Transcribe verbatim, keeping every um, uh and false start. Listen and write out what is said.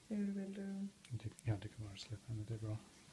Hur vill du? Det, ja, det kan vara släpphändigt, det är bra.